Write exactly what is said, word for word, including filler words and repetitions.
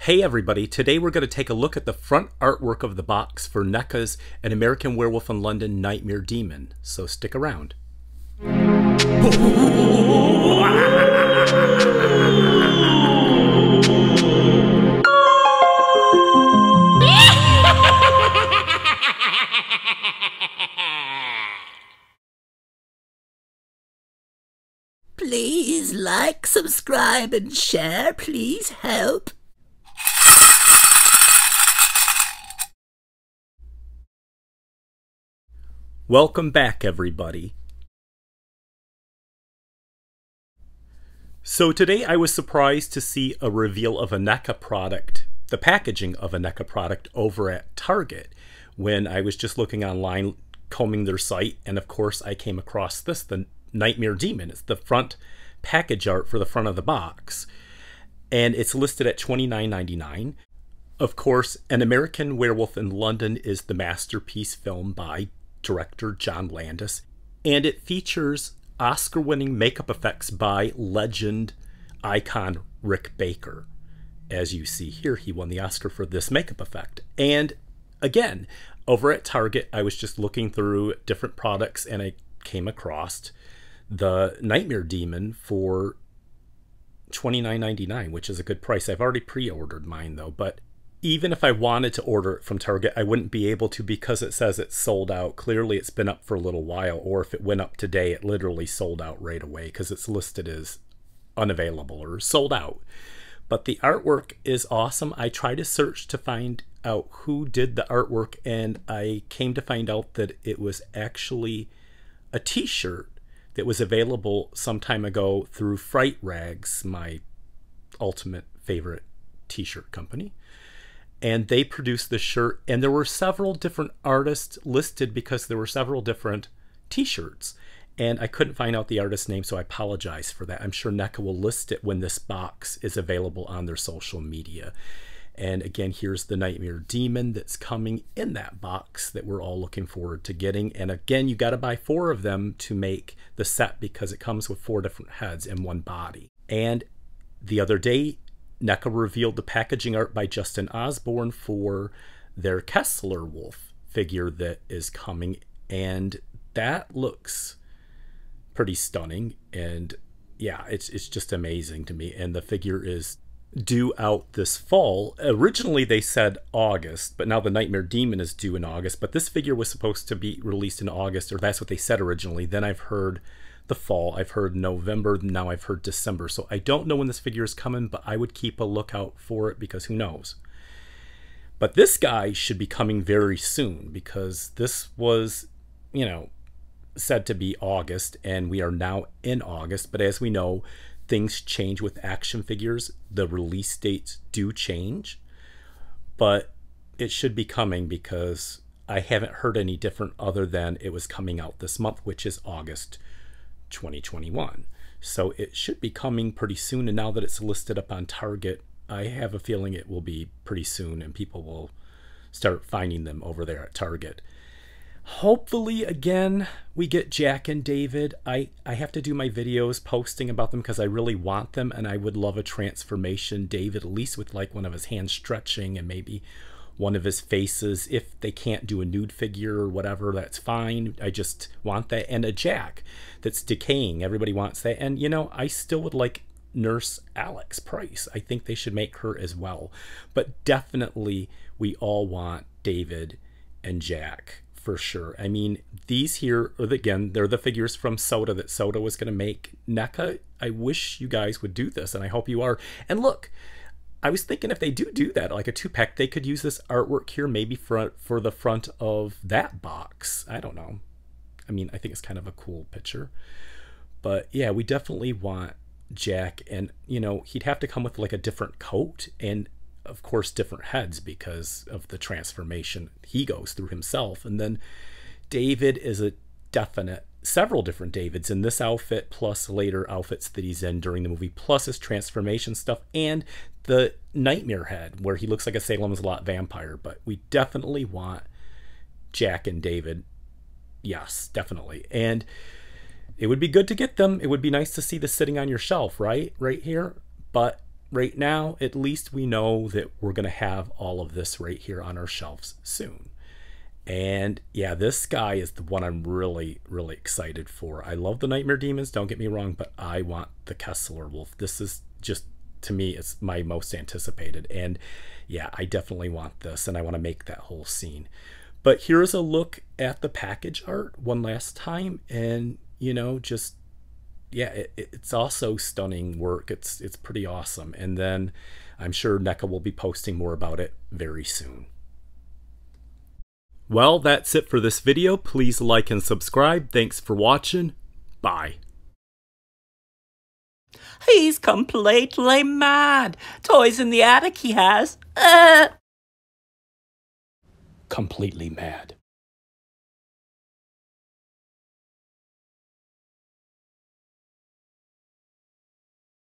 Hey everybody, today we're going to take a look at the front artwork of the box for NECA's An American Werewolf in London Nightmare Demon, so stick around. Please like, subscribe, and share. Please help. Welcome back, everybody. So today I was surprised to see a reveal of a NECA product, the packaging of a NECA product over at Target, when I was just looking online, combing their site, and of course I came across this, the Nightmare Demon. It's the front package art for the front of the box, and it's listed at twenty-nine ninety-nine. Of course, An American Werewolf in London is the masterpiece film by director John Landis, and it features Oscar-winning makeup effects by legend icon Rick Baker. As you see here, he won the Oscar for this makeup effect. And again, over at Target, I was just looking through different products and I came across the Nightmare Demon for twenty-nine ninety-nine, which is a good price. I've already pre-ordered mine though, but even if I wanted to order it from Target, I wouldn't be able to because it says it's sold out. Clearly it's been up for a little while, or if it went up today, it literally sold out right away because it's listed as unavailable or sold out. But the artwork is awesome. I tried to search to find out who did the artwork, and I came to find out that it was actually a t-shirt that was available some time ago through Fright Rags, my ultimate favorite t-shirt company. And they produced the shirt, and there were several different artists listed because there were several different t-shirts. And I couldn't find out the artist's name, so I apologize for that. I'm sure NECA will list it when this box is available on their social media. And again, here's the Nightmare Demon that's coming in that box that we're all looking forward to getting. And again, you got to buy four of them to make the set because it comes with four different heads and one body. And the other day, NECA revealed the packaging art by Justin Osborne for their Kessler Wolf figure that is coming, and that looks pretty stunning. And yeah, it's it's just amazing to me. And the figure is due out this fall. Originally they said August, but now the Nightmare Demon is due in August. But this figure was supposed to be released in August, or that's what they said originally. Then I've heard the fall, I've heard November, now I've heard December. So I don't know when this figure is coming, but I would keep a lookout for it because who knows. But this guy should be coming very soon because this was, you know, said to be August, and we are now in August. But as we know, things change with action figures. The release dates do change, but it should be coming because I haven't heard any different other than it was coming out this month, which is August twenty twenty-one. So it should be coming pretty soon, and now that it's listed up on Target, I have a feeling it will be pretty soon and people will start finding them over there at Target. Hopefully, again, we get Jack and David. I, I have to do my videos posting about them because I really want them, and I would love a transformation David, at least with like one of his hands stretching and maybe one of his faces. If they can't do a nude figure or whatever, that's fine. I just want that. And a Jack that's decaying. Everybody wants that. And, you know, I still would like Nurse Alex Price. I think they should make her as well. But definitely we all want David and Jack for sure. I mean, these here, again, they're the figures from Soda that Soda was going to make. NECA, I wish you guys would do this, and I hope you are. And look, I was thinking if they do do that, like a two-pack, they could use this artwork here maybe for, for the front of that box. I don't know. I mean, I think it's kind of a cool picture. But yeah, we definitely want Jack, and, you know, he'd have to come with like a different coat and, of course, different heads because of the transformation he goes through himself. And then David is a definite, several different Davids in this outfit, plus later outfits that he's in during the movie, plus his transformation stuff, and the nightmare head where he looks like a Salem's Lot vampire. But we definitely want Jack and David. Yes, definitely. And it would be good to get them. It would be nice to see this sitting on your shelf, right? Right here. But right now, at least we know that we're going to have all of this right here on our shelves soon. And yeah, this guy is the one I'm really, really excited for. I love the Nightmare Demons, don't get me wrong, but I want the Kessler Wolf. This is just, to me, it's my most anticipated. And yeah, I definitely want this, and I want to make that whole scene. But here's a look at the package art one last time, and you know, just yeah, it, it's also stunning work. It's it's pretty awesome. And then I'm sure NECA will be posting more about it very soon. Well, that's it for this video. Please like and subscribe. Thanks for watching. Bye. He's completely mad. Toys in the attic he has. Uh. Completely mad.